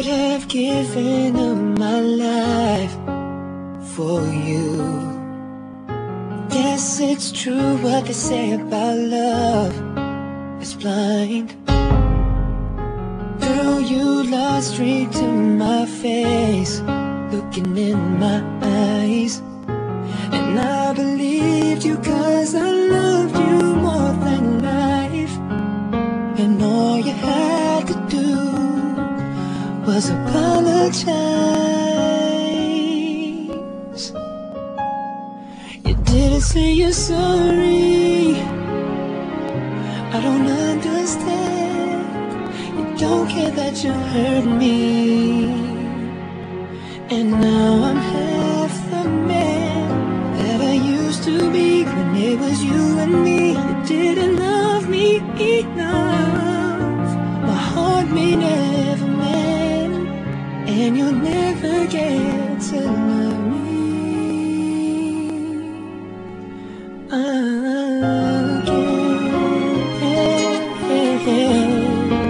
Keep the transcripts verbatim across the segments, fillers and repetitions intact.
would have given up my life for you. Guess it's true what they say about love is blind. Girl, you lied straight to my face, looking in my eyes, and I believed you 'cause I loved you more than life. And all you had to do was apologize. You didn't say you're sorry. I don't understand. You don't care that you hurt me, and now I'm half the man that I used to be. When it was you and me, you didn't love me enough. My heart may never mend, and you'll never get to love me again.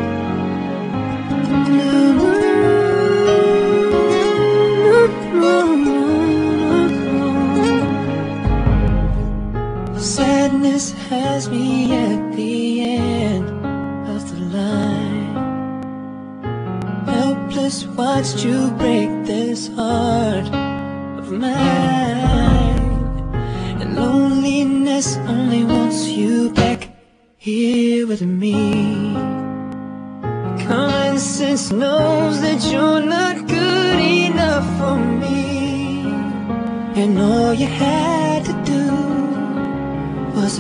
Sadness has me at the end of the line. Helpless, watched you break this heart of mine. And loneliness only wants you back here with me. Common sense knows that you're not good enough for me, and all you had to do was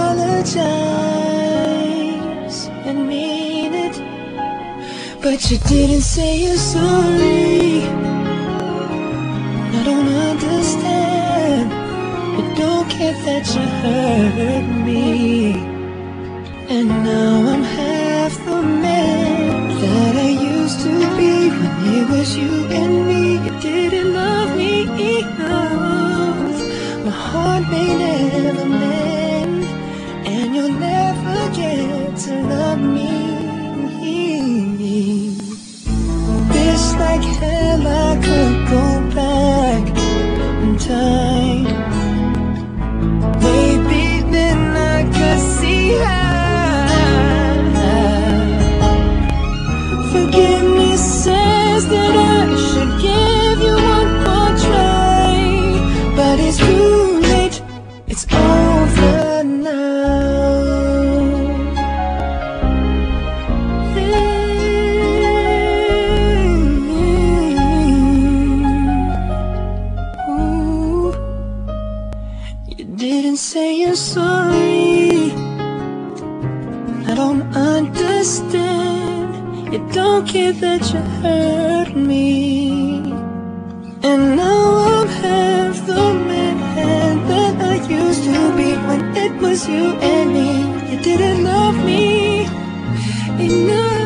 apologize and mean it. But you didn't say you're sorry. I don't understand. You don't care that you hurt me, and now I'm half the man that I used to be. When it was you and me, you didn't love me enough. My heart may never mend, and you'll never get to love me. Wish like hell I could go back in time. Maybe then I could see how forgiveness says that I should give you one more try. But it's too late, it's over now. Ooh. You didn't say you're sorry. I don't understand. You don't care that you hurt me, and now I'm half the man that I used to be. When it was you and me, you didn't love me enough.